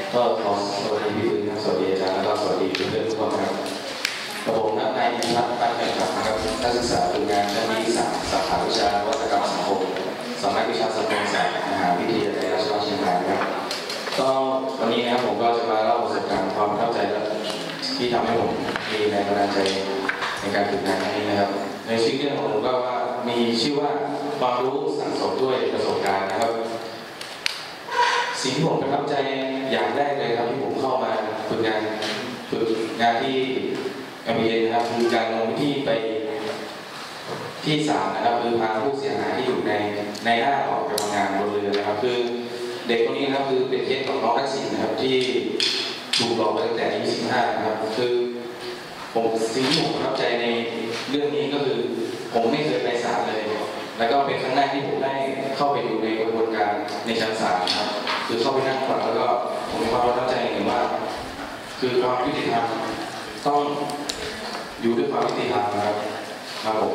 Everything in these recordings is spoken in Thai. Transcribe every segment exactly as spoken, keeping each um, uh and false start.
ก็ขอสวัสดีพี่ปืนครับสวัสดีอาจารย์แล้วก็สวัสดีเพื่อนๆทุกคนครับกระผมนักนายนิพัฒน์ตั้งใจครับนะครับนักศึกษาฝึกงานชั้นที่สามสาขาวิชานวัตกรรมสังคมสำนักวิชาสังคมศาสตร์มหาวิทยาลัยราชภัฏเชียงรายครับก็วันนี้นะครับผมก็จะมาเล่าประสบการณ์ความประทับใจที่ทำให้ผมมีแรงบันดาลใจในการฝึกงานนี้นะครับในชื่อเรื่องของผมก็ว่ามีชื่อว่าความรู้สั่งสมด้วยประสบการณ์นะครับสิ่งที่ผมประทับใจอย่างแรกเลยครับที่ผมเข้ามาฝึกงานฝึกงานที่ เอ็ม บี เอ นะครับคือการลงพื้นที่ไปที่ศาลนะครับคือพาผู้เสียหายที่อยู่ในในหน้าออกไปทำงานบนเรือนะครับคือเด็กคนนี้นะครับคือเป็นเคสของน้องทักษิณนะครับที่ถูกหลอกไปตั้งแต่อายุสิบห้านะครับคือผมสิ่งที่ผมประทับใจในเรื่องนี้ก็คือผมไม่เคยไปศาลเลยแล้วก็เป็นครั้งแรกที่ผมได้เข้าไปดูในกระบวนการในชั้นศาลนะครับคือเข้าไปนั่งฟังแล้วก็ผมมีความประทับใจเห็นว่าคือความยุติธรรมต้องอยู่ด้วยความยุติธรรมนะครับครับผม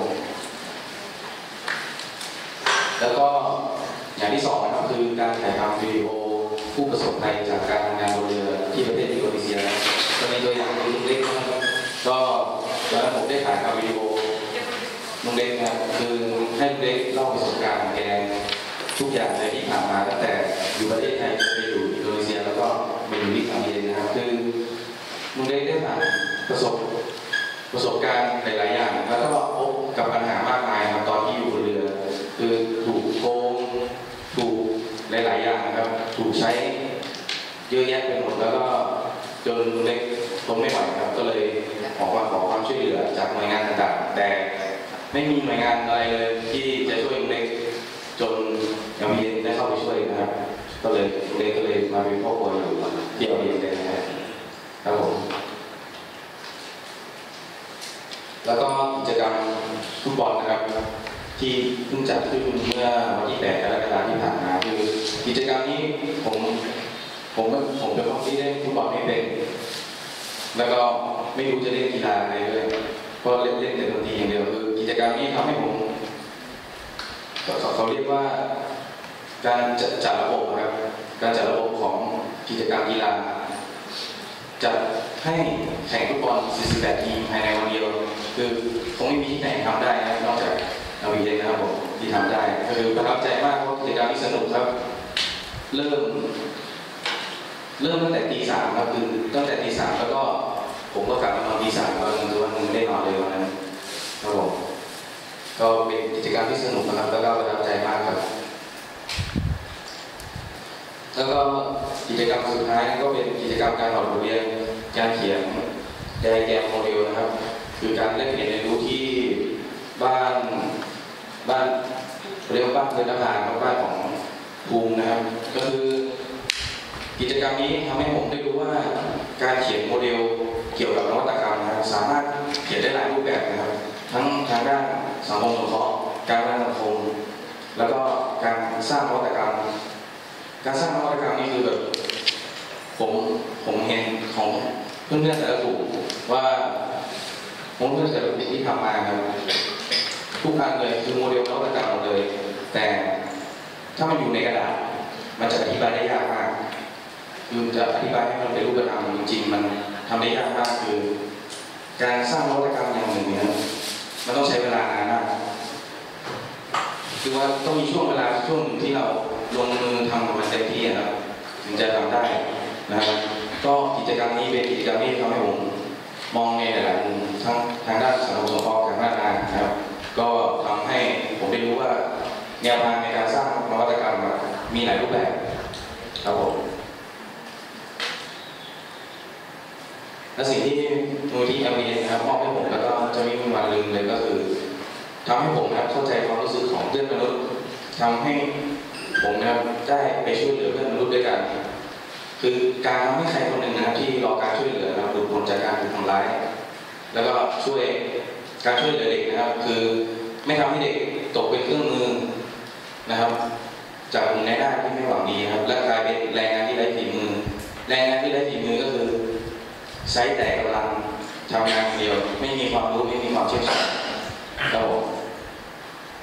แล้วก็อย่างที่สองนะครับคือการถ่ายทำวิดีโอผู้ประสบภัยจากการทำงานบนเรือที่ประเทศอินโดนีเซียก็มีตัวอย่างคือลุงเล็กนะครับก็ตอนนั้นผมได้ถ่ายทำวิดีโอลุงเล็กนะครับคือให้ลุงเล็กเล่าประสบการณ์แกทุกอย่างเลยที่ผ่านมาตั้งแต่อยู่ประเทศไทยจนไปอยู่อินโดนีเซียแล้วก็ไปอยู่ที่อังกฤษนะครับคือลุงเล็กได้ผ่านประสบประสบการณ์หลายๆอย่างแล้วก็พบกับปัญหามากมายครับตอนที่อยู่บนเรือคือถูกโกงถูกหลายๆอย่างนะครับถูกใช้เยอะแยะไปหมดแล้วก็จนลุงเล็กทนไม่ไหวครับก็เลยออกมาขอความช่วยเหลือจากหน่วยงานต่างๆแต่ไม่มีหน่วยงานอะไรเลยที่จะช่วยลุงเล็กจนยังมีได้เข้าไปช่วยนะครับก็เลยลุงเล็กก็เลยมาเป็นพ่อครัวอยู่ที่เอาเองเลยนะครับครับผมแล้วก็กิจกรรมฟุตบอลนะครับที่เพิ่งจัดขึ้นเมื่อวันที่แปดกรกฎาคมที่ผ่านมาคือกิจกรรมนี้ผมผมผมเป็นคนที่เล่นฟุตบอลไม่เป็นแล้วก็ไม่รู้จะเล่นกีฬาอะไรเลยเพราะเล่นเล่นแต่ดนตรีอย่างเดียวคือกิจกรรมนี้ทำให้ผมเขาเรียกว่าการจัดจัดระบบนะครับการจัดระบบของกิจกรรมกีฬาจัดให้แข่งฟุตบอลสี่สิบแปดทีมภายในวันเดียวคือคงไม่มีที่ไหนทำได้นะนอกจากเราเองนะครับผมที่ทำได้ก็คือประทับใจมากเพราะกิจกรรมที่สนุกครับเริ่มเริ่มตั้งแต่ตีสามครับคือตั้งแต่ตีสามแล้วก็ผมก็กลับมานอนตีสามวันนึงวันนึงไม่ได้นอนเลยวันนั้นครับผมก็เป็นกิจกรรมที่สนุกนะครับแล้วก็ประทับใจมากครับแล้วก็กิจกรรมสุดท้ายก็เป็นกิจกรรมการถอดบทเรียนการเขียนไดอะแกรมโมเดลนะครับคือการแลกเปลี่ยนเรียนรู้ที่บ้านบ้านเรียกว่าบ้านเรือนอาหารบ้านของภูมินะครับก็คือกิจกรรมนี้ทำให้ผมได้รู้ว่าการเขียนโมเดลเกี่ยวกับนวัตกรรมนะครับสามารถเขียนได้หลายรูปแบบนะครับทั้งทางด้านสังคมสงเคราะห์การพัฒนาสังคมแล้วก็การสร้างนวัตกรรมการสร้างนวัตกรรมนี้คือแบบผมผมเห็นของเพื่อนๆแต่ละกลุ่มว่าผมเพื่อนแต่ละกลุ่มที่ทำมาครับทุกอันเลยคือโมเดลนวัตกรรมหมดเลยแต่ถ้ามันอยู่ในกระดาษมันจะอธิบายได้ยากมากคือจะอธิบายให้มันเป็นรูปธรรมจริงๆมันทำได้ยากมากคือการสร้างนวัตกรรมอย่างหนึ่งเนี่ยมันต้องใช้เวลานานมากคือว่าต้องมีช่วงเวลาช่วงหนึ่งที่เราลงมือทำมันเต็มที่นะครับถึงจะทำได้นะครับก็กิจกรรมนี้เป็นกิจกรรมที่ทำให้ผมมองในหลายๆมุมทั้งทางด้านสังคมสงเคราะห์การพัฒนานะครับก็ทำให้ผมได้รู้ว่าแนวทางในการสร้างนวัตกรรมมีหลายรูปแบบครับผมและสิ่งที่มูลที่ เอ็ม บี เอ นะครับมอบให้ผมแล้วก็จะไม่มีวันลืมเลยก็คือทำให้ผมนะครับเข้าใจความรู้สึกของเพื่อนมนุษย์ทำให้ผมนะครับได้ไปช่วยเหลือเพื่อนมนุษย์ด้วยกันคือการทำให้ใครคนหนึ่งนะครับที่รอการช่วยเหลือนะครับหลุดพ้นจากการถูกทำร้ายแล้วก็ช่วยการช่วยเหลือเด็กนะครับคือไม่ทำให้เด็กตกเป็นเครื่องมือนะครับจากกลุ่มในด้านที่ไม่หวังดีครับและกลายเป็นแรงงานที่ไร้ฝีมือแรงงานที่ไร้ฝีมือก็คือใช้แต่กำลังทำงานเดียวไม่มีความรู้ไม่มีความเชี่ยวชาญครับผม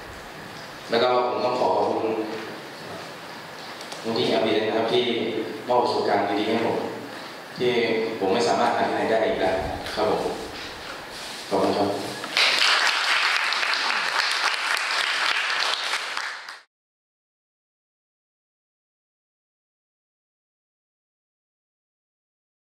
แล้วก็ผมต้องขอขอบคุณมูลที่ เอ็ม บี เอ นะครับที่มมอบประสบการณ์ดีๆให้ผมที่ผมไม่สามารถหาที่ไหนได้